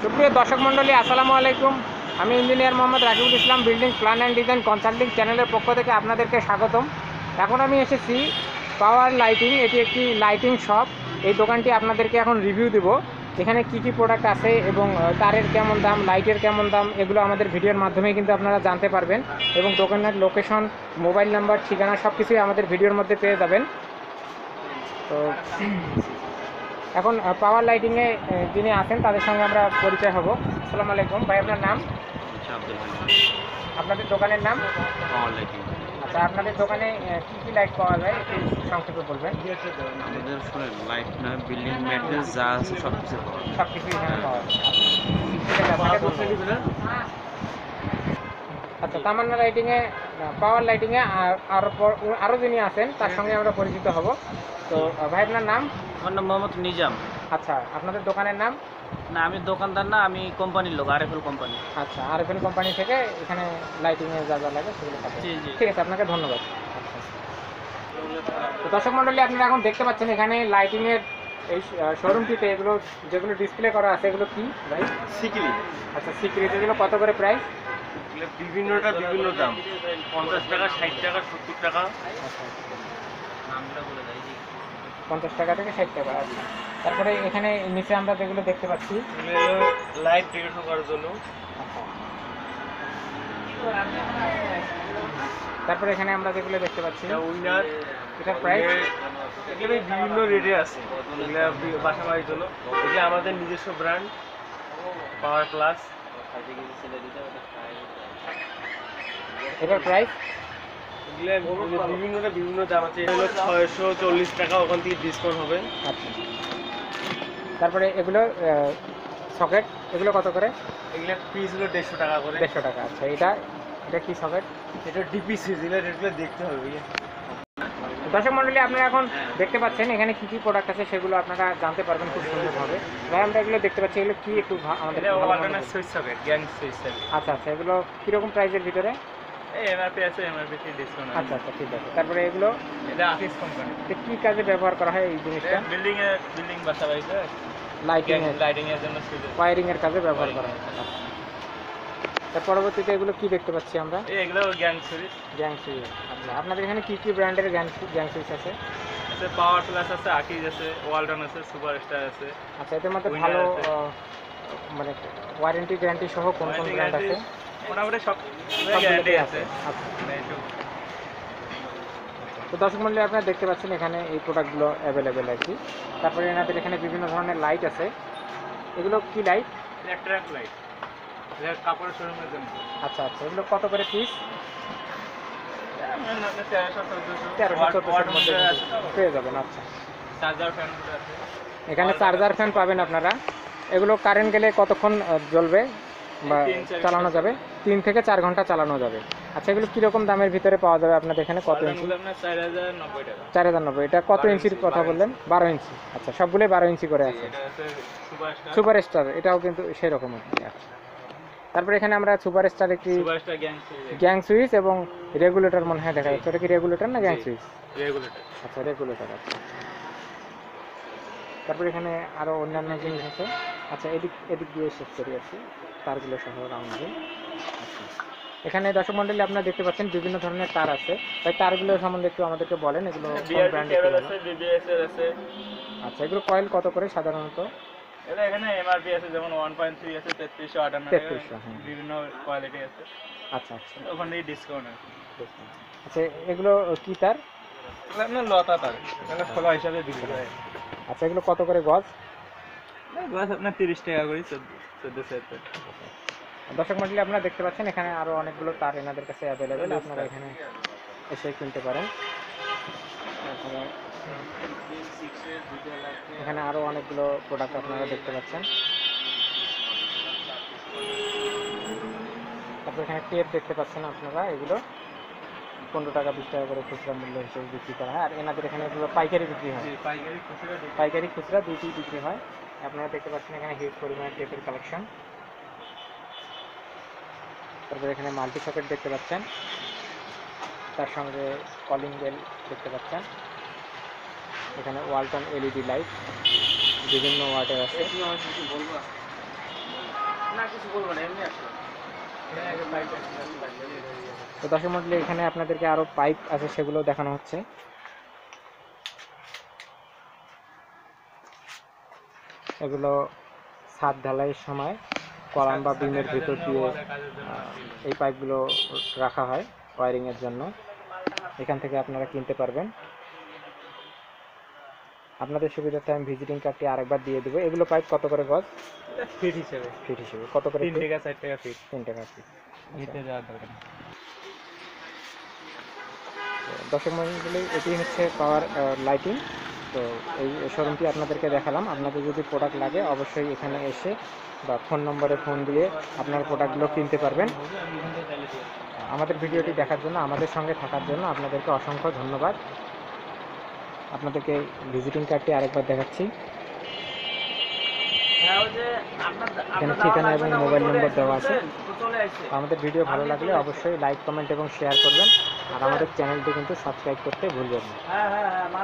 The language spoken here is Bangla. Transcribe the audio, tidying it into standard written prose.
সুপ্রিয় দর্শক মণ্ডলী, আসসালামু আলাইকুম। আমি engineer Mohammad Rakibul Islam, building plan and design consulting চ্যানেলের পক্ষ থেকে আপনাদেরকে স্বাগতম। এখন আমি এসেছি পাওয়ার লাইটিং, এটি একটি লাইটিং শপ। এই দোকানটি আপনাদেরকে এখন রিভিউ দেব। এখানে কি কি প্রোডাক্ট আছে এবং তারের কেমন দাম, লাইটের কেমন দাম, এগুলো আমাদের ভিডিওর মাধ্যমে কিন্তু আপনারা জানতে পারবেন। এবং দোকানের লোকেশন, মোবাইল নাম্বার, ঠিকানা সব কিছুই আমাদের ভিডিওর মধ্যে পেয়ে যাবেন। তো এখন পাওয়ার লাইটিংয়ে যিনি আছেন তাদের সঙ্গে আমরা পরিচয় হব। আসসালামু আলাইকুম ভাই, আপনার নাম? আপনাদের দোকানের নাম? Power lighting. আচ্ছা, আপনাদের দোকানে কী কী লাইট পাওয়া যায় একটু সংক্ষেপে বলবেন? আমাদের শুনেন, লাইট না, বিল্ডিং ম্যাট্রেস যা আছে সব কিছু পাওয়া যায়। সব কিছুই এখানে পাওয়া যায়। ঠিক আছে, আপনাকে ধন্যবাদ। আচ্ছা, তামান্না লাইটিংয়ে, পাওয়ার লাইটিংয়ে আরও যিনি আছেন তার সঙ্গে আমরা পরিচিত হব। তো ভাই, আপনার নাম? আমার নাম মোহাম্মদ নিজাম। আচ্ছা, আপনাদের দোকানের নাম? না, আমি দোকানদার না, আমি কোম্পানির লোক, আরএফএল কোম্পানি। আচ্ছা, আরএফএল কোম্পানি থেকে এখানে লাইটিংয়ে যা যা লাগে সেগুলো পাবেন। জি জি। ঠিক আছে, আপনাকে ধন্যবাদ। আচ্ছা, তো দর্শক মণ্ডলী, আপনারা এখন দেখতে পাচ্ছেন এখানে লাইটিংয়ের এই শোরুমটিতে এগুলো যেগুলো ডিসপ্লে করা আছে এগুলো কি ভাই? সিকিলি। আচ্ছা, সিক্রেট, এগুলো কত করে প্রাইস? বিভিন্নটা বিভিন্ন দাম, 50 টাকা, 60 টাকা, 70 টাকা। আচ্ছা, 50 টাকা থেকে 60 টাকা। আচ্ছা, তারপরে এখানে নিচে আমরা যেগুলো দেখতে পাচ্ছি লাইট ডেকোরেশন করার জন্য। আচ্ছা, তারপরে এখানে আমরা যেগুলো দেখতে পাচ্ছি উইনার, এটার প্রাইস? এখানে বিভিন্ন রেটে আছে। এগুলো বাসা বাড়ির জন্য, এগুলো আমাদের নিজস্ব ব্র্যান্ড পাওয়ার প্লাস। এটার প্রাইস? বিভিন্নটা বিভিন্ন দাম আছে। এগুলো 640 টাকা, ওখান থেকে ডিসকাউন্ট হবে। আচ্ছা, তারপরে এগুলো সকেট, এগুলো কত করে? এগুলো পিস হলো 150 টাকা করে। 150 টাকা। আচ্ছা, এটা কি সকেট? এটা ডিপিসি, যেগুলো রেটগুলো দেখতে হবে। দর্শক মণ্ডলী, আপনারা এখন দেখতে পাচ্ছেন এখানে কি কি প্রোডাক্ট আছে সেগুলো আপনারা জানতে পারবেন খুব সুন্দরভাবে। ভাই, আমরা এগুলো দেখতে পাচ্ছি, এগুলো কি একটু আমাদের switch socket, gang switch socket. আচ্ছা আচ্ছা, এগুলো কীরকম প্রাইসের ভিতরে? এই এমআরপি আছে, এমআরপি তে ডিসকাউন্ট আছে। আচ্ছা আচ্ছা, ঠিক আছে। তারপরে এগুলো এটা আফিস কোম্পানি। কী কাজে ব্যবহার করা হয় এই জিনিসটা? বিল্ডিং বাসা বাড়িতে লাইটিং এর জন্য সুইচ। ওয়ারিংয়ের কাজে ব্যবহার করা হয়। তার পরবর্তীতে এগুলো কি দেখতে পাচ্ছি আমরা? এগুলো গ্যাং সুইচ। Gang switch. আচ্ছা, আপনাদের এখানে কি কি ব্র্যান্ডের গ্যাং সুইচ আছে? আছে পাওয়ার প্লাস আছে, আকিজ আছে, ওয়ালটন আছে, সুপারস্টার আছে। আচ্ছা, এদের মধ্যে ভালো মানে ওয়ারেন্টি গ্যারান্টি সহ কোন কোন ব্র্যান্ড আছে? মোটামুটি সব গ্যারান্টি আছে। আচ্ছা, তো দর্শক মণ্ডলী, আপনারা দেখতে পাচ্ছেন এখানে এই প্রোডাক্টগুলো অ্যাভেলেবেল আর কি। তারপরে এনাদের এখানে বিভিন্ন ধরনের লাইট আছে। এগুলো কি লাইট? ইলেকট্রিক লাইট, এটা কাপড়ের শোরুমের জন্য। আচ্ছা আচ্ছা, এগুলো কত করে পিস? 1300-1400 মধ্যে পেয়ে যাবেন। আচ্ছা, চার্জার ফ্যান আছে এখানে চার্জার ফ্যান পাবেন আপনারা। এগুলো কারেন্ট গেলে কতক্ষণ জ্বলবে বা চালানো যাবে? 3 থেকে 4 ঘন্টা চালানো যাবে। আচ্ছা, এগুলো কীরকম দামের ভিতরে পাওয়া যাবে আপনাদের এখানে? কত ইঞ্চি? 4090 টাকা। 4090। এটা কত ইঞ্চির কথা বললেন? 12 ইঞ্চি। আচ্ছা, সবগুলোই 12 ইঞ্চি করে আছে। সুপারস্টার, এটাও কিন্তু সেরকম। আচ্ছা, তারপরে এখানে আমরা সুপারস্টার একটি গ্যাং সুইচ এবং রেগুলেটর মনে হয় দেখা যাচ্ছে। ওটা কি রেগুলেটর না গ্যাং সুইচ? রেগুলেটর। আচ্ছা, রেগুলেটর। আচ্ছা, তারপরে এখানে আরও অন্যান্য জিনিস আছে। আচ্ছা, এদিক দিয়ে শেষ করি আছি, তারগুলো সহ রাউন্ডে। আচ্ছা, এখানে দর্শক মণ্ডলী আপনারা দেখতে পাচ্ছেন বিভিন্ন ধরনের তার আছে। তাই তারগুলো সম্বন্ধে একটু আমাদেরকে বলেন, এগুলো কোন ব্র্যান্ডের? আচ্ছা, এগুলো কয়েল কত করে সাধারণত? এটা এখানে এমআরপি আছে, যেমন 1.3 আছে 3358 টাকা, বিভিন্ন কোয়ালিটি আছে। আচ্ছা আচ্ছা, ওখানে ডিসকাউন্ট আছে। আচ্ছা, এগুলো কি তার? আপনার লতা তার, এটা খোলা হিসাবে বিক্রি হয়। আচ্ছা, এগুলো কত করে গজ? গজ আপনার 30 টাকা করে, 1400। দর্শক মণ্ডলী, আপনারা দেখতে পাচ্ছেন এখানে আরও অনেকগুলো তার এনাদের কাছে অ্যাভেলেবেল, আপনারা এখানে এসে কিনতে পারেন। এখানে আরও অনেকগুলো প্রোডাক্ট আপনারা দেখতে পাচ্ছেন। তারপর এখানে টেপ দেখতে পাচ্ছেন আপনারা, এগুলো 15 টাকা 20 টাকা করে খুচরা মূল্য হিসেবে বিক্রি করা হয়। আর এনাদের এখানে এগুলো পাইকারি বিক্রি হয়, পাইকারি খুচরা দুইটি বিক্রি হয়। আপনারা দেখতে পাচ্ছেন এখানে হিউজ পরিমাণে টেপের কালেকশন। তারপরে এখানে মাল্টি সকেট দেখতে পাচ্ছেন, তার সঙ্গে কলিং বেল দেখতে পাচ্ছেন। এখানে ওয়ালটন এলইডি লাইট বিভিন্ন ওয়াটের আছে। আর কিছু বলবো না, এমনি আসো। তো দর্শক মণ্ডলী, এখানে আপনাদেরকে আরও পাইপ আছে সেগুলো দেখানো হচ্ছে। এগুলো ছাদ ঢালাইয়ের সময় কলাম বা বিমের ভিতর দিয়ে এই পাইপগুলো রাখা হয় ওয়ারিংয়ের জন্য। এখান থেকে আপনারা কিনতে পারবেন। আপনাদের সুবিধার্থে আমি ভিজিটিং কার্ডটি আরেকবার দিয়ে দেবো। এগুলো পাইপ কত করে গজ? ফিট হিসেবে ফিট হিসেবে কত করে? 3 টাকা 4 টাকা ফিট। 3 টাকা ফিট। নিতে যাওয়ার দরকার নেই। দর্শক মণ্ডলী, এটি হচ্ছে পাওয়ার লাইটিং। তো এই শোরুমটি আপনাদেরকে দেখালাম। আপনাদের যদি প্রোডাক্ট লাগে অবশ্যই এখানে এসে বা ফোন নম্বরে ফোন দিয়ে আপনার প্রোডাক্টগুলো কিনতে পারবেন। আমাদের ভিডিওটি দেখার জন্য, আমাদের সঙ্গে থাকার জন্য আপনাদেরকে অসংখ্য ধন্যবাদ। আপনাদেরকে ভিজিটিং কার্ডটি আরেকবার দেখাচ্ছি। এখানে ঠিকানা এবং মোবাইল নম্বর দেওয়া আছে। আমাদের ভিডিও ভালো লাগলে অবশ্যই লাইক, কমেন্ট এবং শেয়ার করবেন। আর আমাদের চ্যানেলটি কিন্তু সাবস্ক্রাইব করতে ভুলবেন না।